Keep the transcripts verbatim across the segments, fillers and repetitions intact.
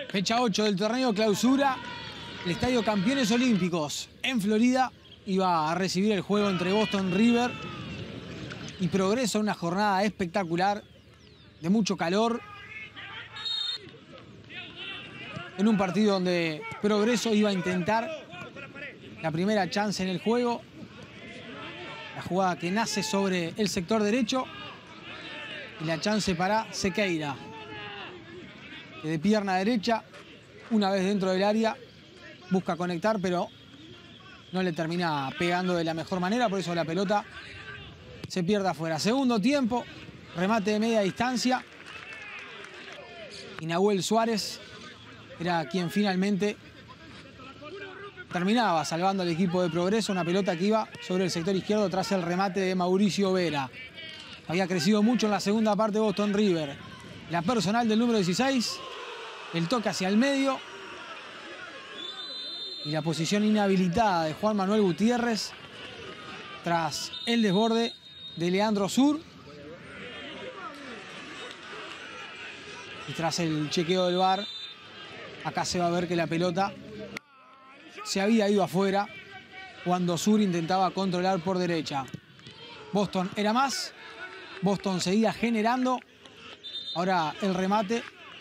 Fecha ocho del torneo clausura. El Estadio Campeones Olímpicos en Florida iba a recibir el juego entre Boston River y Progreso. Una jornada espectacular, de mucho calor. En un partido donde Progreso iba a intentar la primera chance en el juego. La jugada que nace sobre el sector derecho. Y la chance para Sequeira, que de pierna derecha, una vez dentro del área, busca conectar, pero no le termina pegando de la mejor manera. Por eso la pelota se pierde afuera. Segundo tiempo, remate de media distancia. Y Nahuel Suárez era quien finalmente terminaba salvando al equipo de Progreso. Una pelota que iba sobre el sector izquierdo tras el remate de Mauricio Vera. Había crecido mucho en la segunda parte Boston River. La personal del número dieciséis. El toque hacia el medio. Y la posición inhabilitada de Juan Manuel Gutiérrez tras el desborde de Leandro Sur. Y tras el chequeo del V A R, acá se va a ver que la pelota se había ido afuera cuando Sur intentaba controlar por derecha. Boston era más. Boston seguía generando. Ahora el remate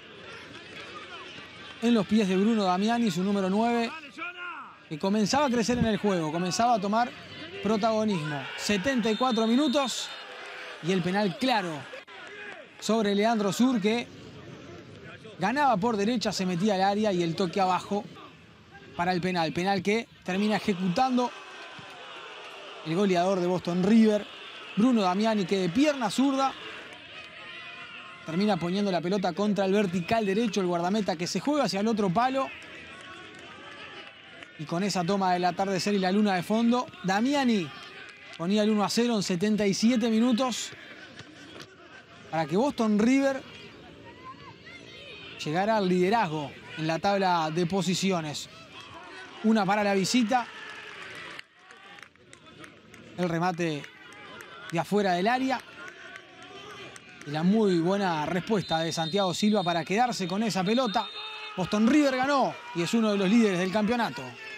en los pies de Bruno Damiani, su número nueve, que comenzaba a crecer en el juego, comenzaba a tomar protagonismo. setenta y cuatro minutos y el penal claro sobre Leandro Sur, que ganaba por derecha, se metía al área y el toque abajo para el penal. Penal que termina ejecutando el goleador de Boston River, Bruno Damiani, que de pierna zurda termina poniendo la pelota contra el vertical derecho, el guardameta que se juega hacia el otro palo. Y con esa toma del atardecer y la luna de fondo, Damiani ponía el uno a cero en setenta y siete minutos para que Boston River llegara al liderazgo en la tabla de posiciones. Una para la visita. El remate de afuera del área. Y la muy buena respuesta de Santiago Silva para quedarse con esa pelota. Boston River ganó y es uno de los líderes del campeonato.